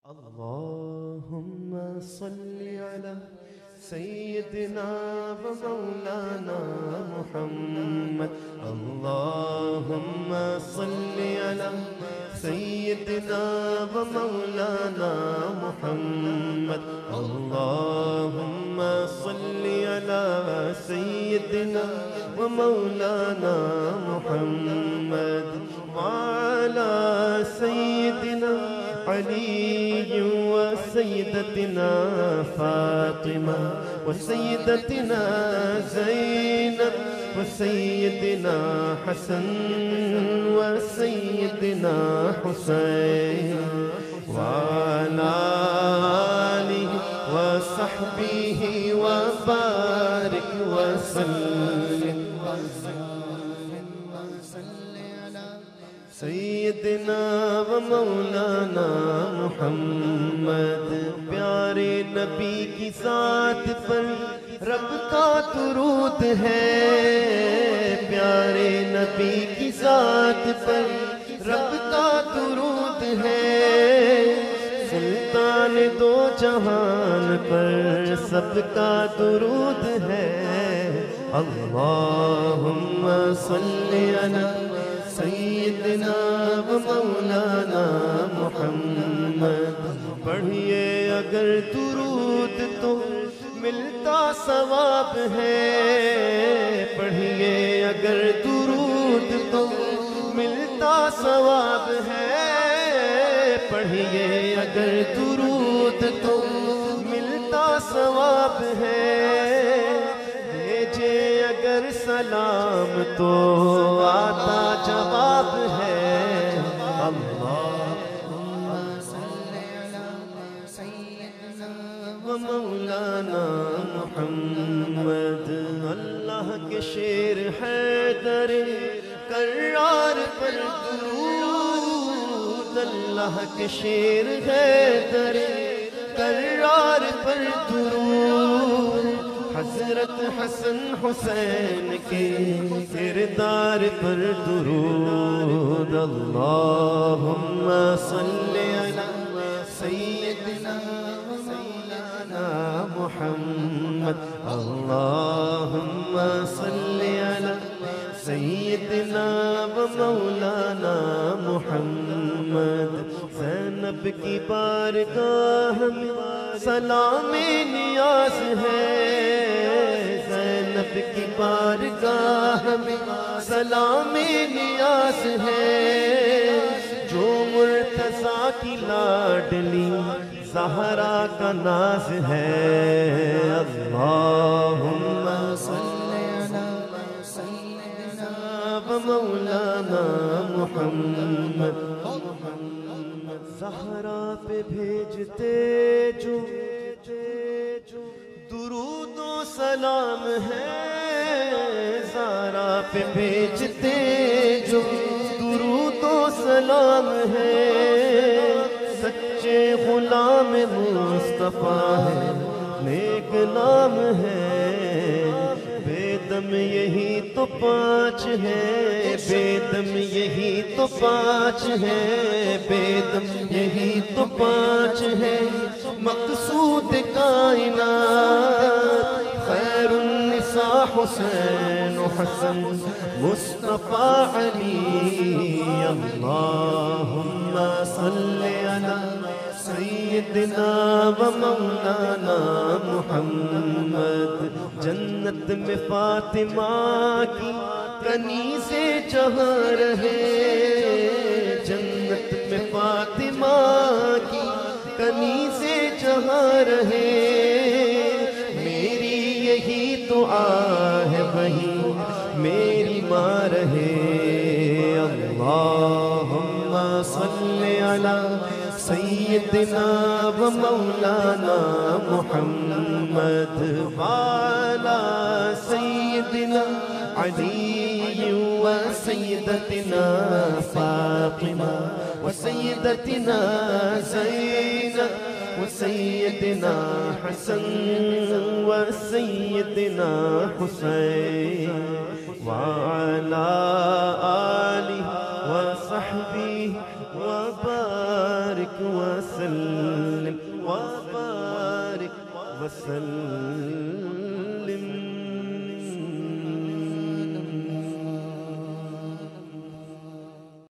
اللهم صل على سيدنا ومولانا محمد. اللهم صل على سيدنا ومولانا محمد. اللهم صل على سيدنا ومولانا محمد وعلى سيدنا علي وسيدتنا فاطمة وسيدتنا زينب وسيدنا حسن وسيدنا حسين وعلى آله وصحبه وبارك وسلم سیدنا و مولانا محمد. پیارے نبی کی ذات پر رب کا درود ہے. پیارے نبی کی ذات پر رب کا درود ہے. سلطان دو جہان پر سب کا درود ہے. اللہم صلی علی سیدنا و مولانا محمد. پڑھیے اگر درود تو ملتا ثواب ہے. پڑھیے اگر درود تو ملتا ثواب ہے. پڑھیے اگر درود تو ملتا ثواب ہے. بھیجے اگر سلام تو آتا جواب ہے. اللہم صلی علی سیدنا و مولانا محمد. اللہ کے شیر حیدر کرار پر درود. اللہ کے شیر حیدر کرار پر درود. حضرت حسن حسین کے کردار پر درود. اللہم صلی علی سیدنا و مولانا محمد. اللہم صلی علی سیدنا و مولانا محمد. زینب کی بارگاہ میں سلام نیاز ہے. زینب کی بارگاہ میں سلام نیاز ہے. جو مرتضیٰ کی لاڈلی زہرا کا ناز ہے. اللہم صلی علی سیدنا و مولانا محمد. زہرا پہ بھیجتے جو درود و سلام ہے. زہرا پہ بھیجتے جو درود و سلام ہے. سچے غلام مصطفیٰ ہے نیک نام ہے. بیدم یہی تو پانچ ہے. بیدم یہی تو پانچ ہے. بیدم یہی تو پانچ ہے. مقصود کائنات خیر النساء حسین و حسن مصطفیٰ علی. اللہم صلی علی سیدنا و مولانا محمد. جنت میں فاطمہ کی کنیزیں جہاں رہے. جنت میں فاطمہ کی کنیزیں جہاں رہے. میری یہی دعا ہے وہی میری ماں رہے. اللہم صلی علی سیدنا و مولانا محمد وعلی سیدنا علی وسیدتنا فاطمہ وسیدتنا زینب وسیدنا حسن وسیدنا حسین وعلى آله وصحبه وبارك وسلم. وسلم